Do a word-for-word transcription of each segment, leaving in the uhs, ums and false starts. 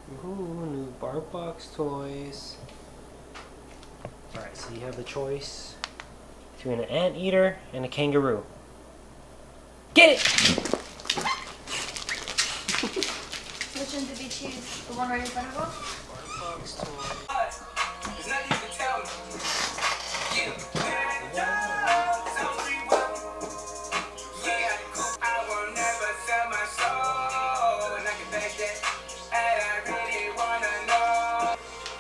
Ooh, new BarkBox toys. Alright, so you have the choice between an anteater and a kangaroo. Get it! Which one did we choose? The one right in front of us? BarkBox toy. There's nothing you can tell me. Yeah. I will never sell my soul. And I can back that. And I really wanna know.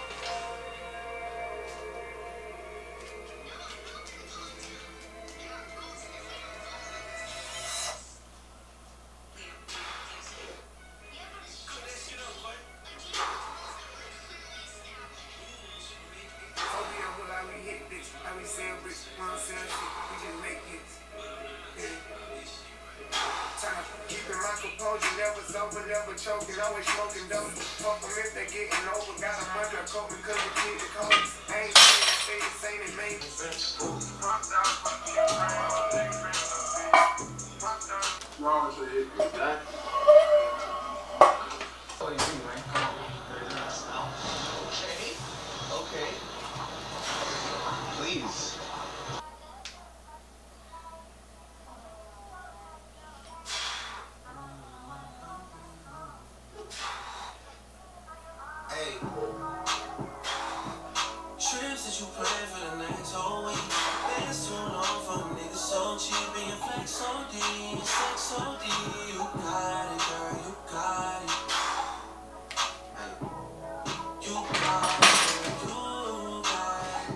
Never sober, never choking, always smoking dope. Fuck them if they getting over. Got a bunch of coke because the kid is cold. I ain't saying that they the same as me. Wrong with it, that. What do you do, man? Okay. Okay. Please. Trips that you plan for the next whole week. That's too long for a nigga so cheap. And your flex so deep, sex so deep. You got it, girl, you got it. You got it, you got it.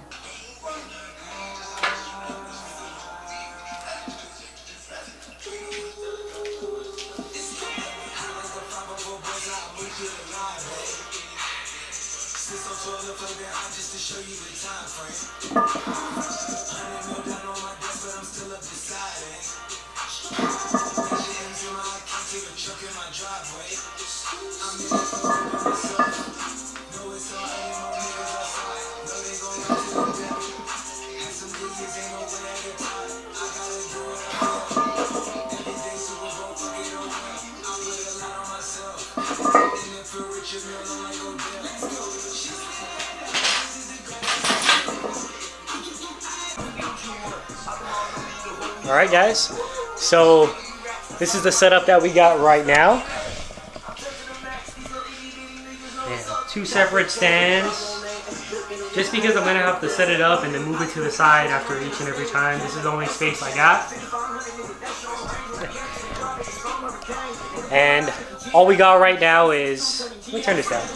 How is the probable boys out? We get a lot, baby. Since I'm toilet paper, I'm just to show you the time frame. Hundred mil down on my desk, but I'm still up deciding. Cash it into my account to the truck in my driveway. I'm in it for myself. Know it's all ain't no niggas outside. Know they gon' run to the death. Had some digits, ain't no way I get caught. I gotta do it up here. Every day Super Bowl, fuck it over. I put a lot on myself. And if for Richard Mille, I might go there. Let's go. Alright guys, so this is the setup that we got right now. And two separate stands. Just because I'm going to have to set it up and then move it to the side after each and every time. This is the only space I got. And all we got right now is... Let me turn this down.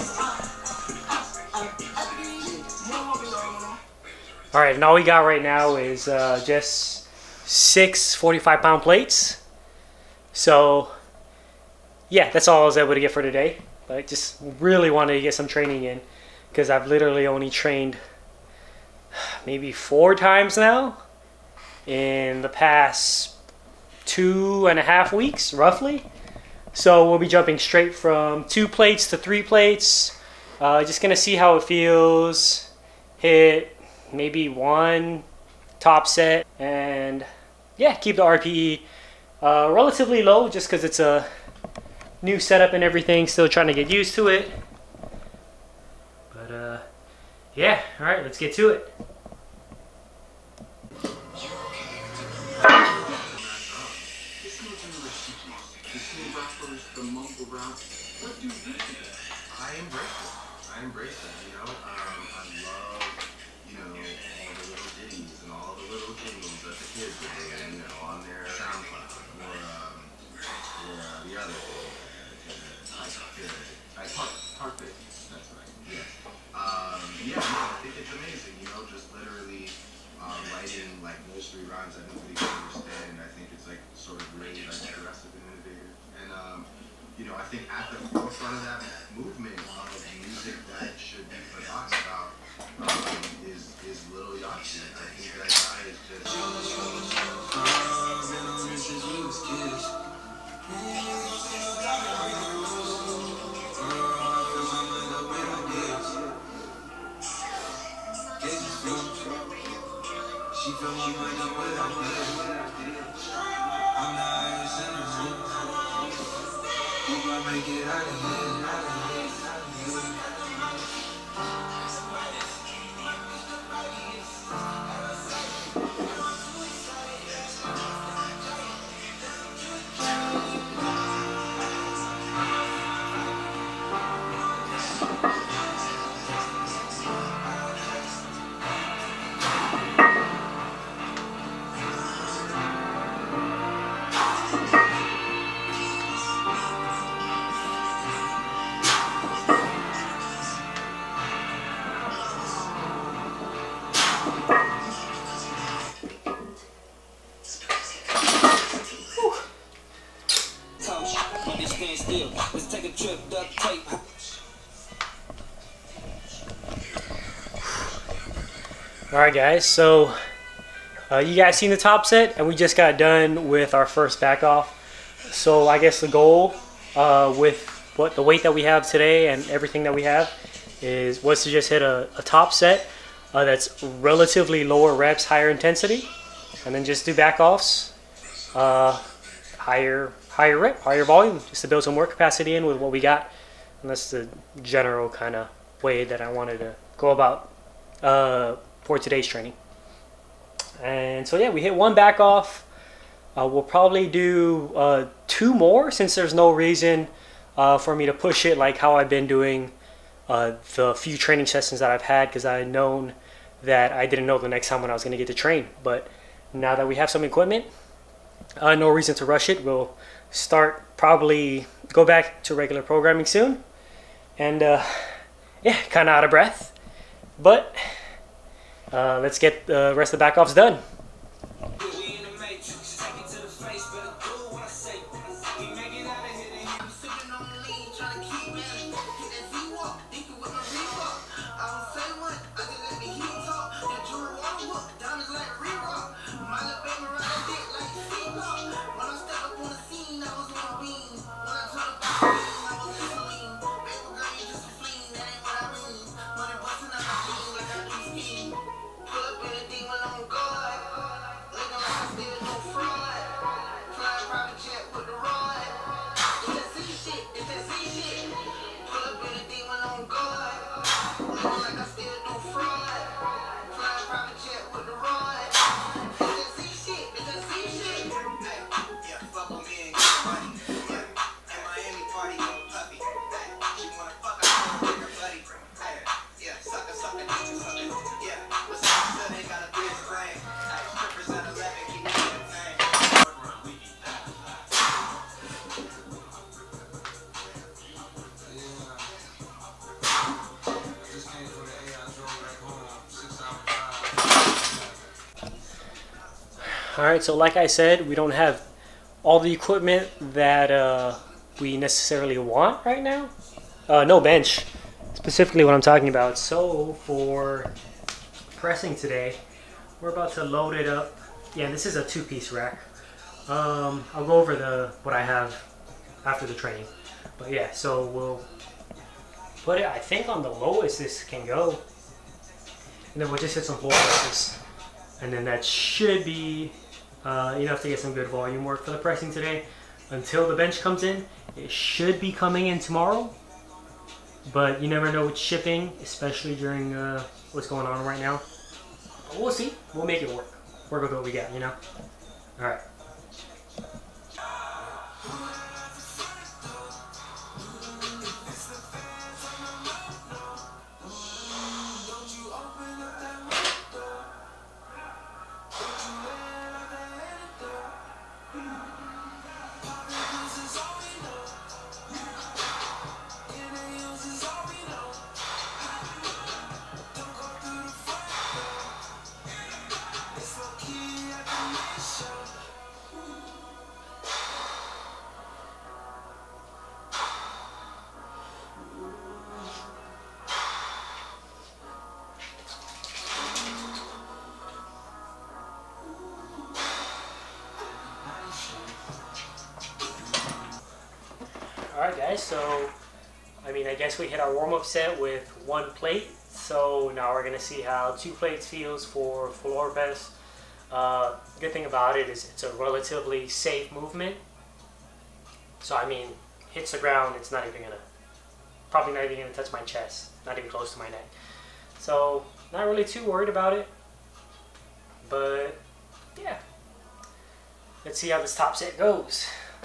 Alright, and all we got right now is uh, just six forty-five pound plates. So yeah, that's all I was able to get for today. But I just really wanted to get some training in because I've literally only trained maybe four times now in the past two and a half weeks roughly. So we'll be jumping straight from two plates to three plates. Uh, just gonna see how it feels. Hit maybe one top set and yeah, keep the R P E uh, relatively low just because it's a new setup and everything, still trying to get used to it. But uh, yeah, all right, let's get to it. I embrace it. I embrace it, you know. Um, I love, you know, all the little ditties and all the little jingles that the kids are doing, you know, on their SoundCloud or, um, or uh, the other thing. I park, park it. That's right. Yeah. Um, yeah, no, I think it's amazing, you know, just literally um, writing like nursery rhymes that nobody can understand. I think it's like sort of really like progressive and innovative. And um, you know, I think at the forefront of that movement of music that should be forgotten about um, is is Lil Yachty. I think that guy is just. She feel my mind up with her. I'm the highest in the room. make it out of here, out of here. Let's take a trip, duct tape. Alright guys, so uh, you guys seen the top set, and we just got done with our first back off. So I guess the goal uh, with what the weight that we have today and everything that we have is was to just hit a, a top set uh, that's relatively lower reps, higher intensity, and then just do back offs, uh, higher higher rep, higher volume, just to build some work capacity in with what we got. And that's the general kind of way that I wanted to go about uh, for today's training. And so yeah, we hit one back off. Uh, we'll probably do uh, two more, since there's no reason uh, for me to push it like how I've been doing uh, the few training sessions that I've had, because I had known that I didn't know the next time when I was going to get to train. But now that we have some equipment, uh, no reason to rush it. We'll start probably go back to regular programming soon, and uh, yeah, kind of out of breath, but uh, let's get the rest of the back offs done. Alright, so like I said, we don't have all the equipment that uh, we necessarily want right now. Uh, no bench, specifically what I'm talking about. So for pressing today, we're about to load it up. Yeah, this is a two-piece rack. Um, I'll go over the what I have after the training. But yeah, so we'll put it, I think, on the lowest this can go. And then we'll just hit some floor presses. And then that should be uh, enough to get some good volume work for the pressing today. Until the bench comes in, it should be coming in tomorrow. But you never know with shipping, especially during uh, what's going on right now. But we'll see. We'll make it work. Work with what we got, you know? Alright. Alright guys, so I mean I guess we hit our warm-up set with one plate, so now we're going to see how two plates feels for floor press. Uh, good thing about it is it's a relatively safe movement, so I mean hits the ground, it's not even gonna, probably not even gonna touch my chest, not even close to my neck. So not really too worried about it, but yeah. Let's see how this top set goes.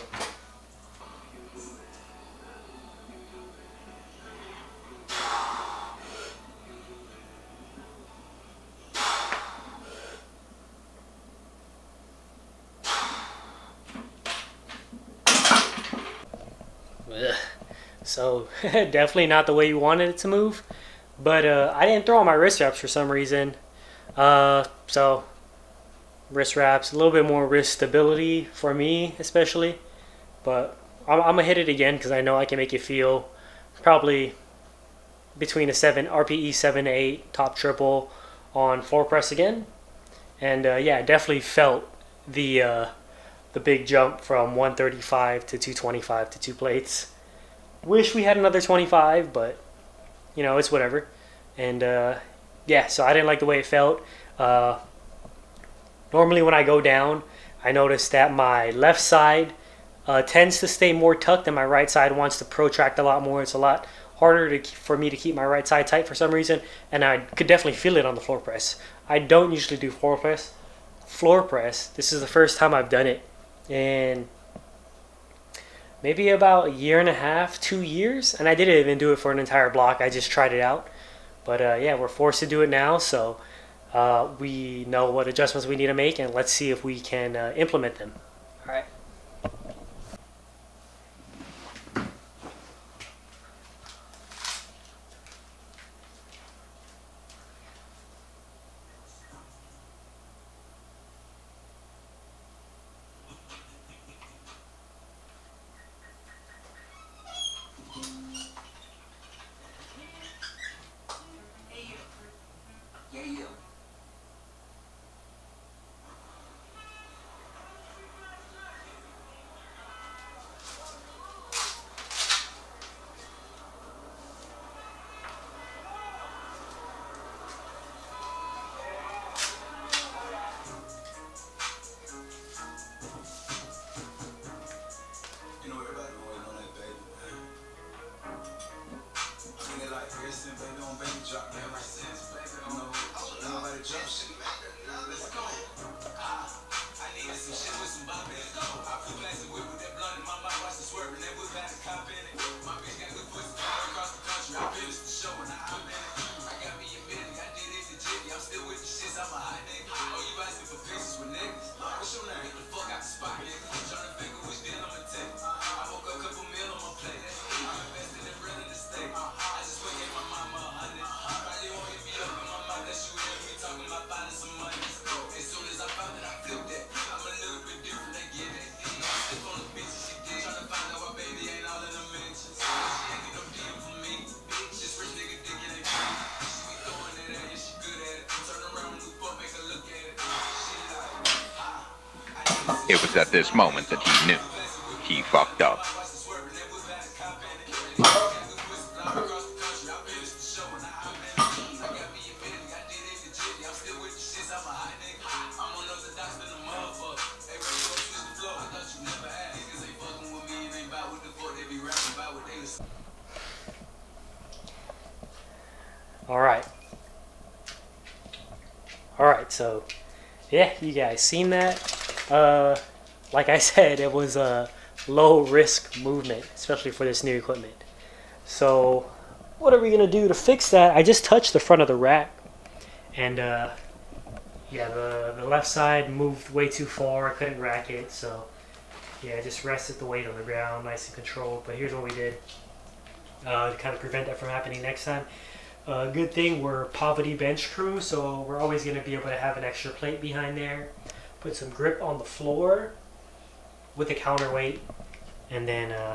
Ugh. So definitely not the way you wanted it to move, but uh, I didn't throw on my wrist wraps for some reason. Uh, so wrist wraps, a little bit more wrist stability for me especially, but I'm, I'm gonna hit it again because I know I can make it feel probably between a seven R P E seven to eight top triple on floor press again. And uh, yeah, definitely felt the uh, the big jump from one thirty-five to two twenty-five to two plates. Wish we had another twenty-five, but you know, it's whatever. And uh, yeah, so I didn't like the way it felt. Uh, normally when I go down, I notice that my left side uh, tends to stay more tucked and my right side wants to protract a lot more. It's a lot harder to, for me to keep my right side tight for some reason, and I could definitely feel it on the floor press. I don't usually do floor press. Floor press, this is the first time I've done it in maybe about a year and a half, two years, and I didn't even do it for an entire block. I just tried it out. But uh, yeah, we're forced to do it now, so uh, we know what adjustments we need to make, and let's see if we can uh, implement them. All right. It was at this moment that he knew he fucked up. All right. All right, so yeah, you guys seen that? Uh, like I said, it was a low risk movement, especially for this new equipment. So what are we gonna do to fix that? I just touched the front of the rack, and uh, yeah, the, the left side moved way too far. I couldn't rack it, so yeah, I just rested the weight on the ground, nice and controlled. But here's what we did uh, to kind of prevent that from happening next time. Uh, good thing we're poverty bench crew, so we're always going to be able to have an extra plate behind there. Put some grip on the floor with a counterweight, and then uh,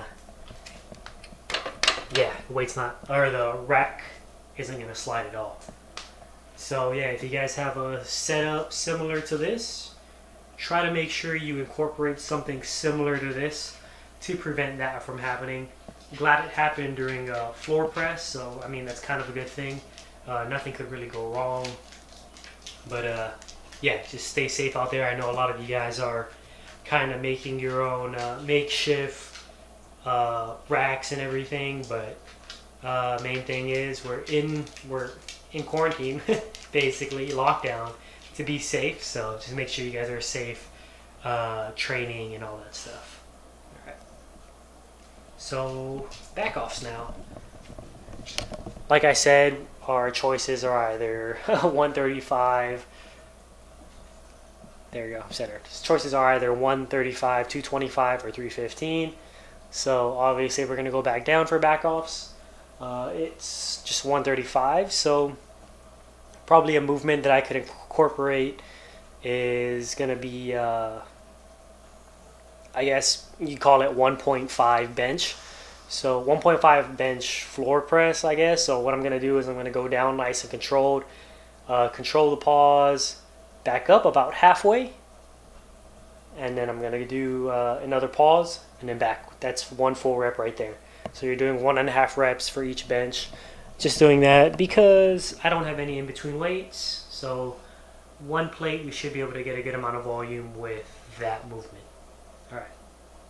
yeah, the weight's not, or the rack isn't going to slide at all. So yeah, if you guys have a setup similar to this, try to make sure you incorporate something similar to this to prevent that from happening. Glad it happened during uh, floor press, so I mean that's kind of a good thing. Uh, nothing could really go wrong. But uh, yeah, just stay safe out there. I know a lot of you guys are kind of making your own uh, makeshift uh, racks and everything, but uh, main thing is we're in we're in quarantine, basically lockdown, to be safe. So just make sure you guys are safe, uh, training and all that stuff. All right. So back offs now. Like I said, our choices are either one thirty-five. There you go, center. Choices are either one thirty-five, two twenty-five, or three fifteen. So obviously we're going to go back down for back offs. Uh, it's just one thirty-five, so probably a movement that I could incorporate is going to be, uh, I guess you call it one point five bench. So one point five bench floor press, I guess. So what I'm going to do is I'm going to go down nice and controlled, uh, control the pause, back up about halfway, and then I'm going to do uh, another pause and then back. That's one full rep right there. So you're doing one and a half reps for each bench. Just doing that because I don't have any in between weights. So one plate, we should be able to get a good amount of volume with that movement. All right.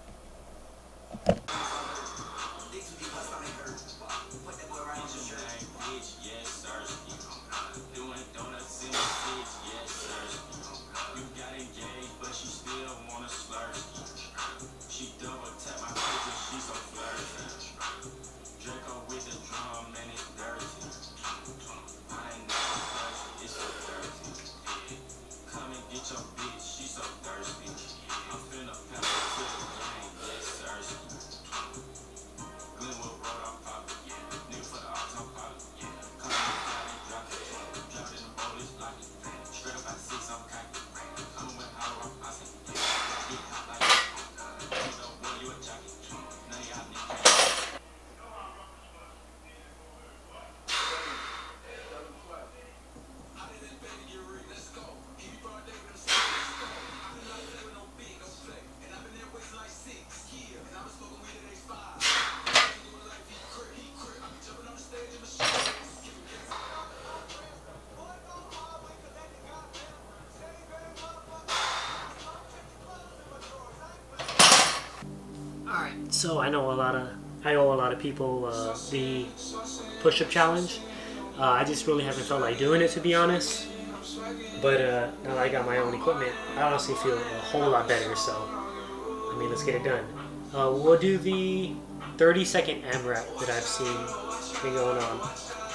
So I know a lot of I owe a lot of people uh, the push-up challenge. Uh, I just really haven't felt like doing it, to be honest. But uh, now that I got my own equipment, I honestly feel a whole lot better. So I mean, let's get it done. Uh, we'll do the thirty second AMRAP that I've seen been going on.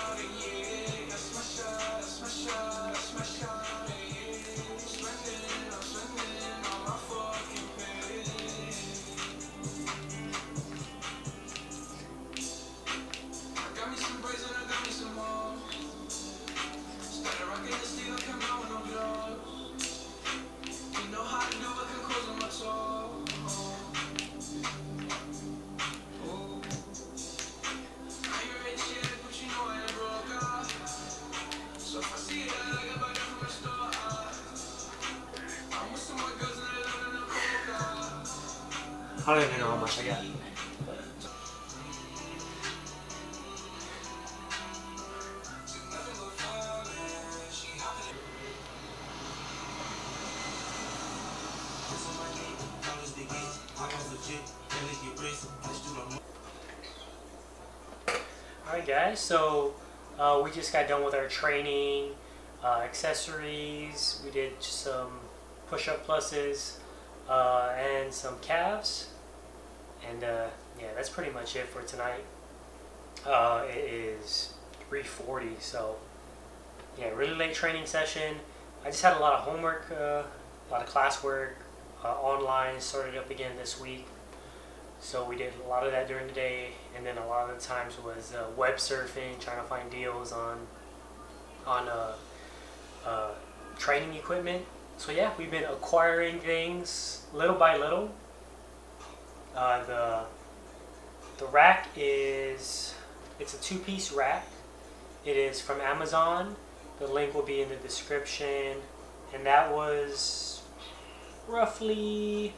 I don't even know how much I got. Alright guys, so uh, we just got done with our training, uh, accessories, we did some push-up pluses, uh, and some calves. And uh, yeah, that's pretty much it for tonight. Uh, it is three forty, so yeah, really late training session. I just had a lot of homework, uh, a lot of classwork, uh, online, started up again this week. So we did a lot of that during the day, and then a lot of the times was uh, web surfing, trying to find deals on on uh, uh, training equipment. So yeah, we've been acquiring things little by little. Uh, the the rack is, it's a two-piece rack. It is from Amazon. The link will be in the description, and that was roughly,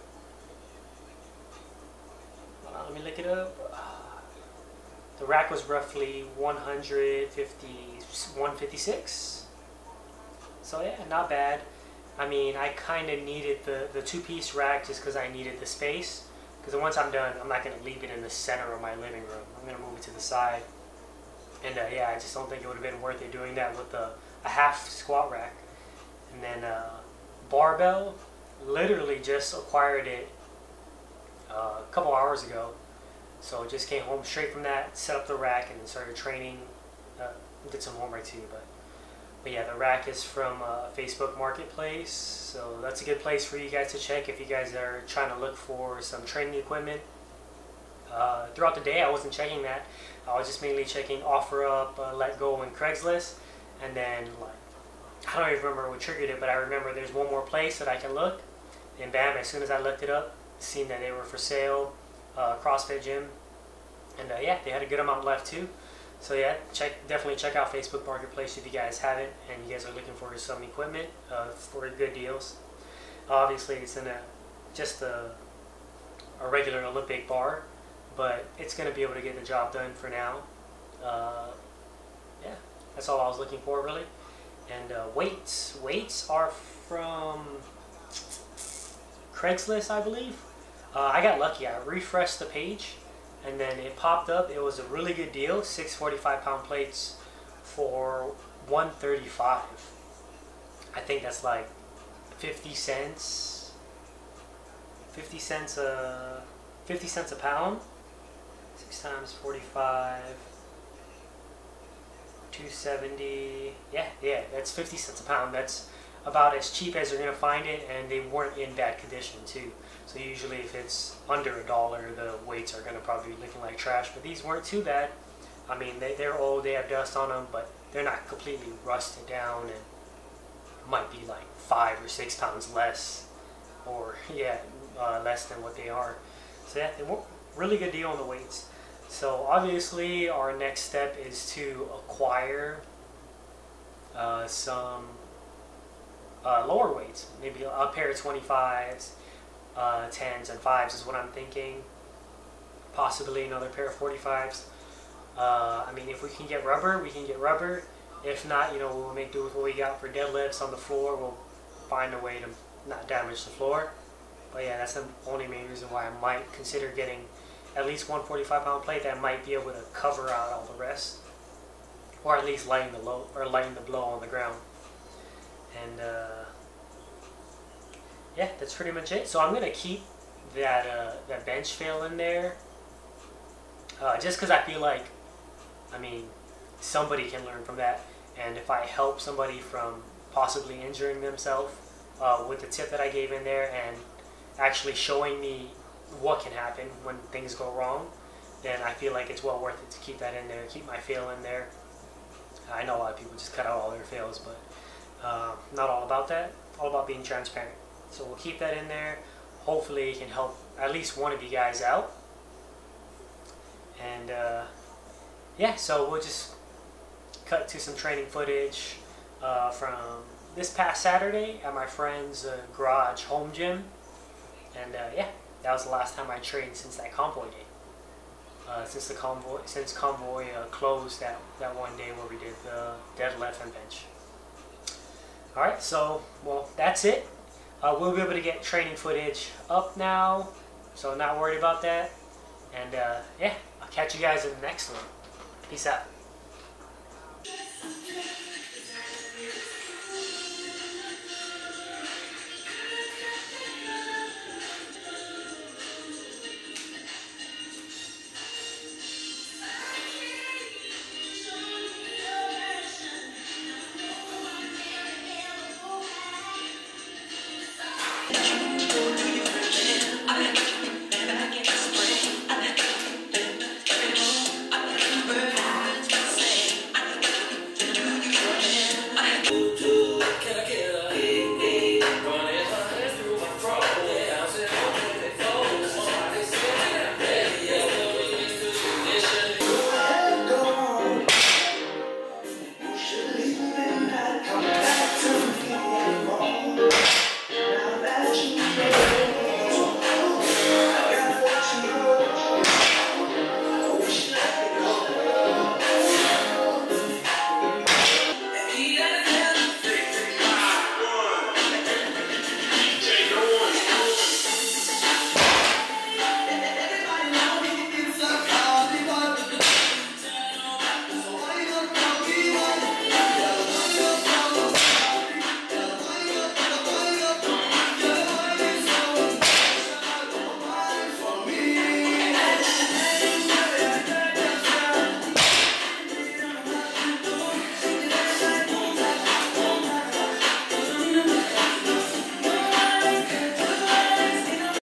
uh, let me look it up. The rack was roughly one fifty, one fifty-six. So yeah, not bad. I mean, I kind of needed the, the two-piece rack just because I needed the space. Because once I'm done, I'm not going to leave it in the center of my living room. I'm going to move it to the side. And uh, yeah, I just don't think it would have been worth it doing that with a, a half squat rack. And then uh, barbell, literally just acquired it uh, a couple hours ago. So just came home straight from that, set up the rack, and then started training. Uh, did some homework too, but but yeah, the rack is from uh, Facebook Marketplace, so that's a good place for you guys to check if you guys are trying to look for some training equipment. Uh, throughout the day, I wasn't checking that. I was just mainly checking OfferUp, uh, Letgo, and Craigslist, and then like I don't even remember what triggered it, but I remember there's one more place that I can look, and bam! As soon as I looked it up, seen that they were for sale, uh, CrossFit gym, and uh, yeah, they had a good amount left too. So yeah, check definitely check out Facebook Marketplace if you guys haven't, and you guys are looking for some equipment uh, for good deals. Obviously, it's in a just a a regular Olympic bar, but it's going to be able to get the job done for now. Uh, yeah, that's all I was looking for really. And uh, weights, weights are from Craigslist, I believe. Uh, I got lucky. I refreshed the page, and then it popped up. It was a really good deal. Six forty-five pound plates for one thirty-five. I think that's like fifty cents. Fifty cents a fifty cents a pound. Six times forty-five. two seventy. Yeah, yeah. That's fifty cents a pound. That's about as cheap as you're gonna find it, and they weren't in bad condition too. So usually if it's under a dollar, the weights are gonna probably be looking like trash, but these weren't too bad. I mean, they, they're old, they have dust on them, but they're not completely rusted down, and might be like five or six pounds less, or yeah, uh, less than what they are. So yeah, they were really good deal on the weights. So obviously our next step is to acquire uh, some uh, lower weights, maybe a pair of twenty-fives, uh, tens and fives is what I'm thinking. Possibly another pair of forty-fives. Uh, I mean, if we can get rubber, we can get rubber. If not, you know, we'll make do with what we got for deadlifts on the floor. We'll find a way to not damage the floor. But yeah, that's the only main reason why I might consider getting at least one forty-five pound plate that might be able to cover out all the rest, or at least lighten the low or lighten the blow on the ground. And uh, yeah, that's pretty much it. So I'm gonna keep that uh, that bench fail in there, uh, just because I feel like, I mean, somebody can learn from that, and if I help somebody from possibly injuring themselves uh, with the tip that I gave in there and actually showing me what can happen when things go wrong, then I feel like it's well worth it to keep that in there, keep my fail in there. I know a lot of people just cut out all their fails, but uh, not all about that, all about being transparent. So we'll keep that in there. Hopefully it can help at least one of you guys out. And uh, yeah, so we'll just cut to some training footage uh, from this past Saturday at my friend's uh, garage home gym. And uh, yeah, that was the last time I trained since that convoy day. Uh, since the convoy, since convoy uh, closed that that one day where we did the deadlift and bench. All right, so well, that's it. Uh, we'll be able to get training footage up now, so not worried about that. And uh, yeah, I'll catch you guys in the next one. Peace out.